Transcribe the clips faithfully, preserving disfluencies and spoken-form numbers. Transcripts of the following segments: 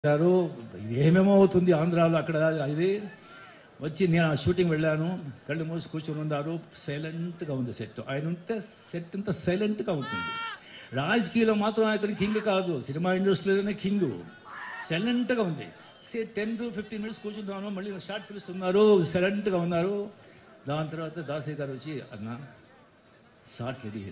చేశారు. ఏమేమో అవుతుంది ఆంధ్రాలో అక్కడ. ఇది వచ్చి నేను ఆ షూటింగ్ వెళ్ళాను, కళ్ళు మూసి కూర్చొని ఉన్నారు. సైలెంట్గా ఉంది సెట్. ఆయన ఉంటే సెట్ అంతా సైలెంట్గా ఉంటుంది. రాజకీయాల్లో మాత్రం ఆయన కింగ్ కాదు, సినిమా ఇండస్ట్రీలోనే కింగ్. సైలెంట్గా ఉంది. Say ten to fifteen minutes కూర్చుంటాను, మళ్ళీ షార్ట్ పిలుస్తున్నారు, సైలెంట్గా ఉన్నారు. దాని తర్వాత దాసరి గారు వచ్చి అన్న షార్ట్ రెడీ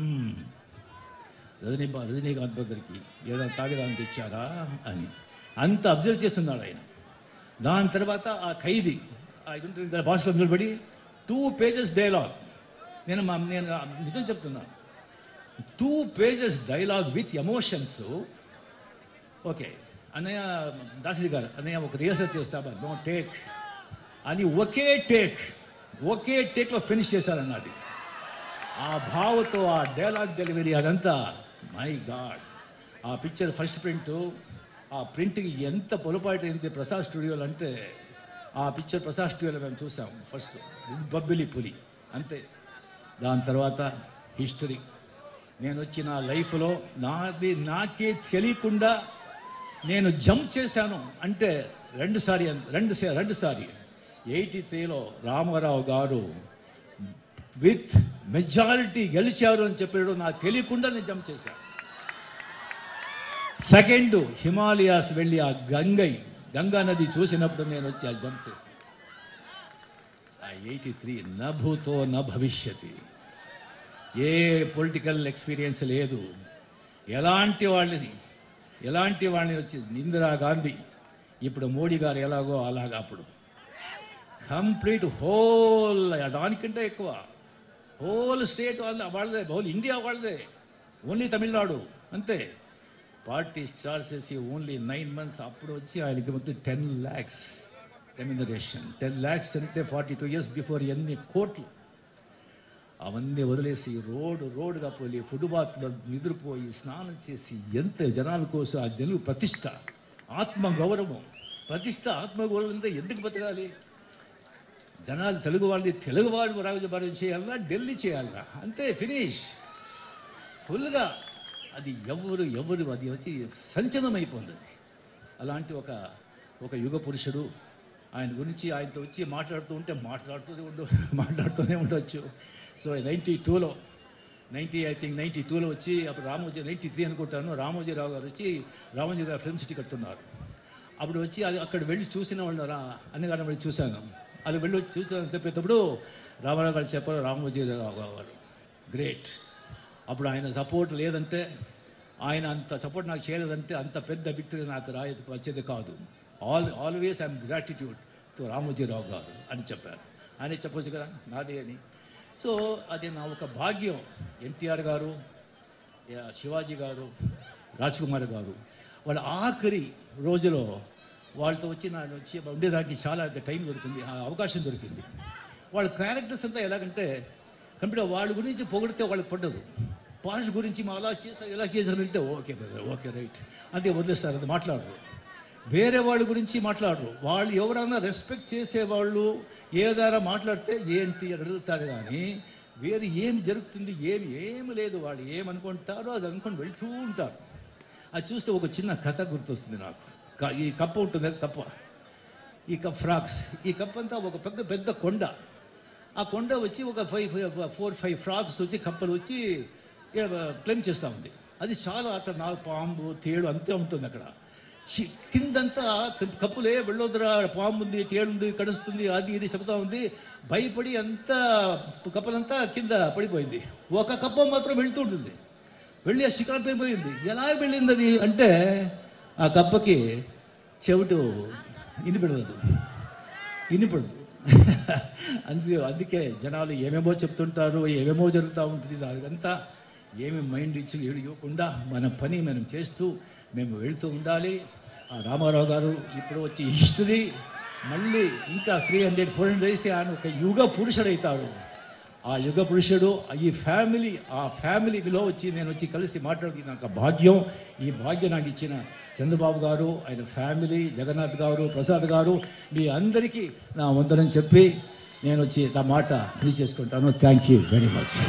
రజనీ రజనీకాంత్ బ్రదర్కి ఏదైనా తాగడానికి ఇచ్చారా అని అంత అబ్జర్వ్ చేస్తున్నాడు ఆయన. దాని తర్వాత ఆ ఖైదీ ఆయన భాషలో నిలబడి టూ పేజెస్ డైలాగ్, నేను మా నేను నిజం చెప్తున్నాను, two pages dialogue with emotions. Okay అన్నయ్య దాసరి గారు, అన్నయ్య ఒక రిహర్సల్ చేస్తావా, నో టేక్ అని ఒకే టేక్ ఒకే టేక్లో ఫినిష్ చేశారన్నది. ఆ భావతో ఆ డైలాగ్ డెలివరీ అదంతా మై గాడ్. ఆ పిక్చర్ ఫస్ట్ ప్రింట్, ఆ ప్రింట్కి ఎంత పొరపాటు అయింది ప్రసాద్ స్టూడియోలో అంటే, ఆ పిక్చర్ ప్రసాద్ స్టూడియోలో మేము చూసాం ఫస్ట్, బొబ్బిలి పులి అంతే. దాని తర్వాత హిస్టరీ. నేను వచ్చి నా లైఫ్లో నాది నాకే తెలియకుండా నేను జంప్ చేశాను అంటే రెండుసారి రెండు రెండుసారి ఎయిటీ త్రీలో రామారావు గారు విత్ మెజారిటీ గెలిచారు అని చెప్పాడు, నాకు తెలియకుండా నేను జంప్ చేశాను. సెకండ్ హిమాలయాస్ వెళ్ళి ఆ గంగై గంగా నది చూసినప్పుడు నేను వచ్చి ఆ జంప్ చేశాను. ఆ ఎయిటీ త్రీ నభూతో న భవిష్యతి. ఏ పొలిటికల్ ఎక్స్పీరియన్స్ లేదు, ఎలాంటి వాళ్ళని ఎలాంటి వాళ్ళని వచ్చి ఇందిరా గాంధీ, ఇప్పుడు మోడీ గారు ఎలాగో అలాగా. అప్పుడు కంప్లీట్ హోల్ దానికంటే ఎక్కువ హోల్ స్టేట్ వాళ్ళ వాళ్ళదే, హోల్ ఇండియా వాళ్ళదే, ఓన్లీ తమిళనాడు అంతే. పార్టీ స్టార్ట్ చేసి ఓన్లీ నైన్ మంత్స్ అప్పుడు వచ్చి ఆయనకి మొత్తం ten lakhs remuneration. Ten lakhs అంటే ఫార్టీ టూ ఇయర్స్ బిఫోర్ ఎన్ని కోట్లు. అవన్నీ వదిలేసి రోడ్డు రోడ్డుగా పోయి ఫుట్బాత్లో నిద్రపోయి స్నానం చేసి ఎంత జనాల కోసం, ఆ జనులు ప్రతిష్ట, ఆత్మగౌరవం, ప్రతిష్ట ఆత్మగౌరవం అంతా ఎందుకు బతకాలి? జనాలు తెలుగు వాళ్ళని తెలుగు వాళ్ళు రాజభారం చేయాలా, ఢిల్లీ చేయాలా, అంతే ఫినిష్ ఫుల్గా. అది ఎవరు ఎవరు అది వచ్చి సంచలనం అయిపోతుంది. అలాంటి ఒక ఒక యుగ పురుషుడు. ఆయన గురించి ఆయనతో వచ్చి మాట్లాడుతూ ఉంటే మాట్లాడుతూనే ఉండు మాట్లాడుతూనే ఉండవచ్చు. సో నైంటీ టూలో నైంటీ ఐ థింక్ నైంటీ టూలో వచ్చి అప్పుడు రామోజీ నైంటీ త్రీ అనుకుంటాను రామోజీరావు గారు వచ్చి రామోజీ గారు ఫిల్మ్ సిటీ కడుతున్నారు. అప్పుడు వచ్చి అది అక్కడ వెళ్ళి చూసిన వాళ్ళు రా అన్నగారు వెళ్ళి చూశాను. అది వెళ్ళి వచ్చి చూసాను చెప్పేటప్పుడు రామారావు గారు చెప్పారు, రామోజీరావు గారు గ్రేట్. అప్పుడు ఆయన సపోర్ట్ లేదంటే, ఆయన అంత సపోర్ట్ నాకు చేయలేదంటే అంత పెద్ద విక్టరీ నాకు రాయ వచ్చేది కాదు. All always I'm gratitude to Ramoji Rao garu అని చెప్పారు. ఆయన చెప్పొచ్చు కదా నాది అని. సో అది నా ఒక భాగ్యం. ఎన్టీఆర్ గారు, శివాజీ గారు, రాజ్ కుమార్ గారు వాళ్ళ ఆఖరి రోజులో వాళ్ళతో వచ్చి ನಾನು వచ్చి ఉండేదానికి చాలా టైం దొరికింది, అవకాశం దొరికింది. వాళ్ళ క్యారెక్టర్స్ అంతా ఎలాగంటే కంప్లీట్ వాళ్ళ గురించి పొగిడితే వాళ్ళకి పడ్డదు. పాస్ట్ గురించి మా అలా చేస్తారు ఎలా చేశారంటే ఓకే బ్రదర్ ఓకే రైట్ అంతే వదిలేస్తారు, అది మాట్లాడరు. వేరే వాళ్ళ గురించి మాట్లాడరు. వాళ్ళు ఎవరైనా రెస్పెక్ట్ చేసేవాళ్ళు ఏదైనా మాట్లాడితే ఏంటి అని అడుగుతారు, కానీ వేరే ఏం జరుగుతుంది ఏమి ఏమి లేదు. వాళ్ళు ఏమనుకుంటారో అది అనుకొని వెళ్తూ ఉంటారు. అది చూస్తే ఒక చిన్న కథ గుర్తొస్తుంది నాకు. ఈ కప్ప ఉంటుంది కప్ప, ఈ కప్ ఫ్రాక్స్, ఈ కప్ అంతా ఒక పెద్ద పెద్ద కొండ. ఆ కొండ వచ్చి ఒక ఫైవ్ ఫోర్ ఫైవ్ ఫ్రాక్స్ వచ్చి కప్పలు వచ్చి క్లెయిమ్ చేస్తూ ఉంది. అది చాలా అక్కడ నా పాంబు తేడు అంతే ఉంటుంది అక్కడ. కిందంతా కప్పులే వెళ్ళొద్దురా, పాము ఉంది, తేడుంది, కడుస్తుంది, అది ఇది చెప్తా ఉంది. భయపడి అంతా కప్పలంతా కింద పడిపోయింది. ఒక కప్ప మాత్రం వెళ్తుంటుంది. వెళ్ళి ఆ శిఖరంపై పోయింది. ఎలా వెళ్ళింది అది అంటే ఆ కప్పకి చెవిటు వినిపడదు వినిపడదు అందుకే అందుకే జనాలు ఏమేమో చెప్తుంటారు, ఏమేమో జరుగుతూ ఉంటుంది. అదంతా ఏమి మైండ్ ఇచ్చి ఇవ్వకుండా మన పని మనం చేస్తూ మేము వెళ్తూ ఉండాలి. ఆ రామారావు గారు ఇప్పుడు వచ్చి హిస్టరీ మళ్ళీ ఇంకా త్రీ హండ్రెడ్ ఫోర్ హండ్రెడ్ వేస్తే ఆయన ఒక యుగ పురుషుడు అవుతాడు. ఆ యుగ పురుషుడు ఈ ఫ్యామిలీ ఆ ఫ్యామిలీలో వచ్చి నేను వచ్చి కలిసి మాట్లాడి నాకు భాగ్యం. ఈ భాగ్యం నాకు ఇచ్చిన చంద్రబాబు గారు, ఆయన ఫ్యామిలీ, జగన్నాథ్ గారు, ప్రసాద్ గారు, మీ అందరికీ నా వందనం చెప్పి నేను వచ్చి నా మాట ఫ్రీ చేసుకుంటాను. Thank you very much.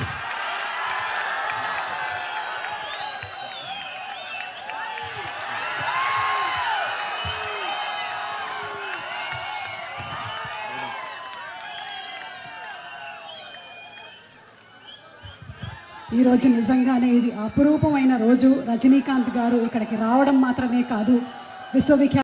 ఈరోజు నిజంగానే ఇది అపురూపమైన రోజు. రజనీకాంత్ గారు ఇక్కడికి రావడం మాత్రమే కాదు, విశ్వవిఖ్యాత